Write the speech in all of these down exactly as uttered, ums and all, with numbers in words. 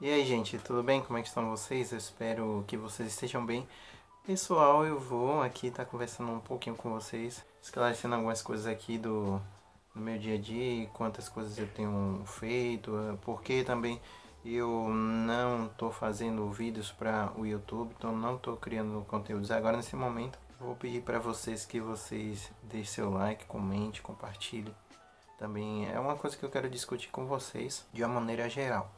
E aí, gente, tudo bem? Como é que estão vocês? Eu espero que vocês estejam bem. Pessoal, eu vou aqui estar conversando um pouquinho com vocês, esclarecendo algumas coisas aqui do, do meu dia a dia, quantas coisas eu tenho feito, eh, porque também eu não estou fazendo vídeos para o YouTube, então não estou criando conteúdos agora nesse momento. Vou pedir para vocês que vocês deixem seu like, comente, compartilhe. Também é uma coisa que eu quero discutir com vocês de uma maneira geral.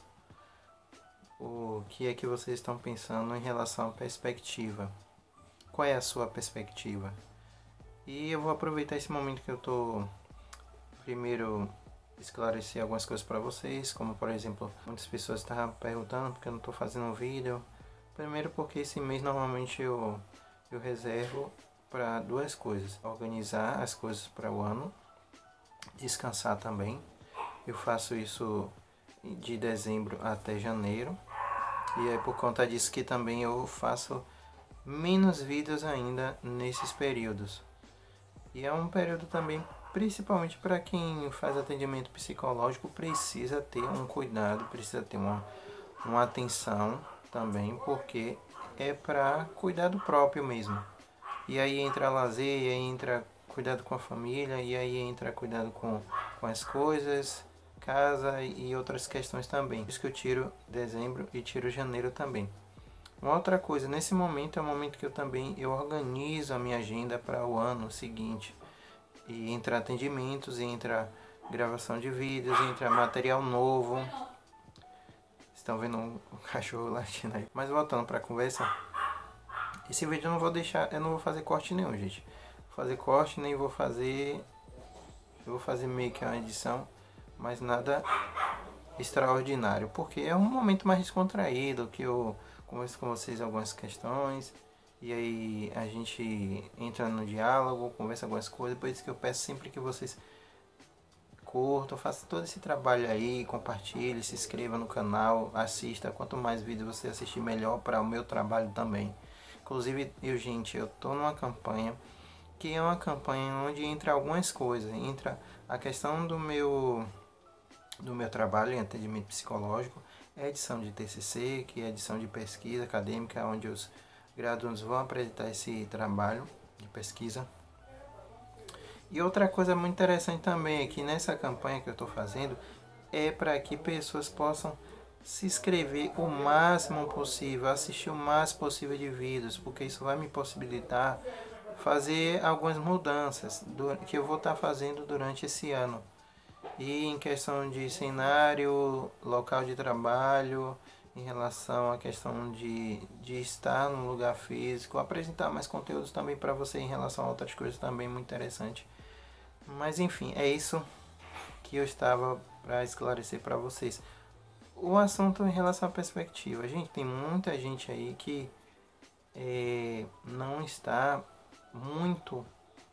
O que é que vocês estão pensando em relação à perspectiva? Qual é a sua perspectiva? E eu vou aproveitar esse momento que eu estou primeiro esclarecer algumas coisas para vocês, como por exemplo, muitas pessoas estavam perguntando porque eu não estou fazendo um vídeo. Primeiro porque esse mês normalmente eu, eu reservo para duas coisas: organizar as coisas para o ano, descansar também. Eu faço isso de dezembro até janeiro. E é por conta disso que também eu faço menos vídeos ainda nesses períodos. E é um período também, principalmente para quem faz atendimento psicológico, precisa ter um cuidado, precisa ter uma, uma atenção também, porque é para cuidado próprio mesmo. E aí entra lazer, e aí entra cuidado com a família, e aí entra cuidado com, com as coisas, casa e outras questões também. Por isso que eu tiro dezembro e tiro janeiro também. Uma outra coisa, nesse momento é o momento que eu também eu organizo a minha agenda para o ano seguinte. E entra atendimentos, entra gravação de vídeos, entra material novo. Estão vendo um cachorro latindo aí. Mas voltando para a conversa, esse vídeo eu não vou deixar, eu não vou fazer corte nenhum, gente. Vou fazer corte, nem vou fazer, eu vou fazer meio que uma edição, mas nada extraordinário, porque é um momento mais descontraído, que eu converso com vocês algumas questões, e aí a gente entra no diálogo, conversa algumas coisas, por isso que eu peço sempre que vocês curtam, façam todo esse trabalho aí, compartilhe, se inscreva no canal, assista, quanto mais vídeos você assistir, melhor para o meu trabalho também. Inclusive, eu, gente, eu tô numa campanha, que é uma campanha onde entra algumas coisas, entra a questão do meu do meu trabalho em atendimento psicológico, é a edição de T C C, que é a edição de pesquisa acadêmica, onde os graduandos vão apresentar esse trabalho de pesquisa. E outra coisa muito interessante também é que nessa campanha que eu estou fazendo é para que pessoas possam se inscrever o máximo possível, assistir o máximo possível de vídeos, porque isso vai me possibilitar fazer algumas mudanças que eu vou estar fazendo durante esse ano. E em questão de cenário, local de trabalho, em relação à questão de, de estar no lugar físico, apresentar mais conteúdos também para você em relação a outras coisas também muito interessante. Mas enfim, é isso que eu estava para esclarecer para vocês. O assunto em relação à perspectiva, gente, tem muita gente aí que é, não está muito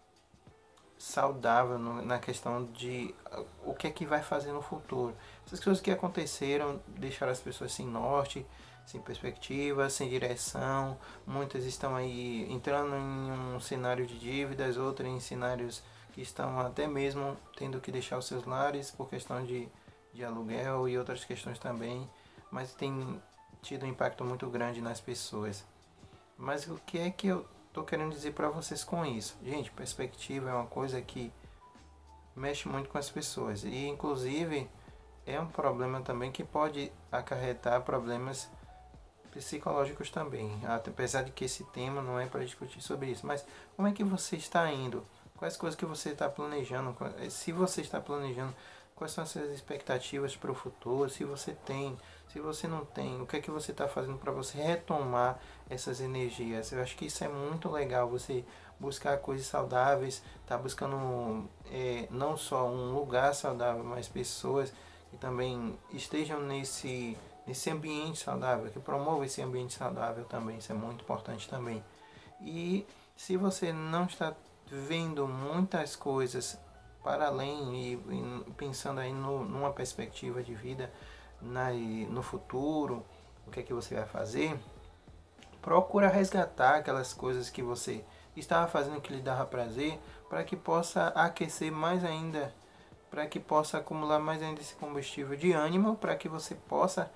saudável no, na questão de uh, o que é que vai fazer no futuro. Essas coisas que aconteceram deixaram as pessoas sem norte, sem perspectiva, sem direção. Muitas estão aí entrando em um cenário de dívidas, outras em cenários que estão até mesmo tendo que deixar os seus lares por questão de, de aluguel e outras questões também. Mas tem tido um impacto muito grande nas pessoas. Mas o que é que eu tô querendo dizer para vocês com isso? Gente, perspectiva é uma coisa que mexe muito com as pessoas e inclusive é um problema também que pode acarretar problemas psicológicos também, apesar de que esse tema não é para discutir sobre isso. Mas como é que você está indo? Quais coisas que você está planejando? Se você está planejando, quais são as suas expectativas para o futuro? Se você tem, se você não tem, o que é que você está fazendo para você retomar essas energias? Eu acho que isso é muito legal, você buscar coisas saudáveis, tá buscando é, não só um lugar saudável, mas pessoas que também estejam nesse, nesse ambiente saudável, que promovam esse ambiente saudável também, isso é muito importante também. E se você não está vendo muitas coisas para além e, e pensando aí no, numa perspectiva de vida na, no futuro, o que é que você vai fazer, procura resgatar aquelas coisas que você estava fazendo que lhe dava prazer, para que possa aquecer mais ainda, para que possa acumular mais ainda esse combustível de ânimo, para que você possa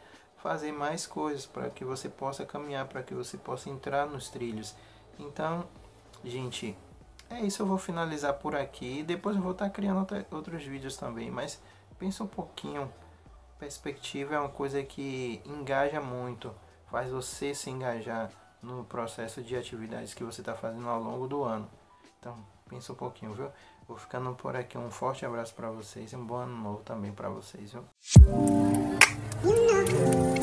fazer mais coisas, para que você possa caminhar, para que você possa entrar nos trilhos. Então, gente, é isso, eu vou finalizar por aqui. Depois eu vou estar criando outra, outros vídeos também, mas pensa um pouquinho. Perspectiva é uma coisa que engaja muito, faz você se engajar no processo de atividades que você está fazendo ao longo do ano. Então, pensa um pouquinho, viu? Vou ficando por aqui. Um forte abraço para vocês e um bom ano novo também para vocês, viu?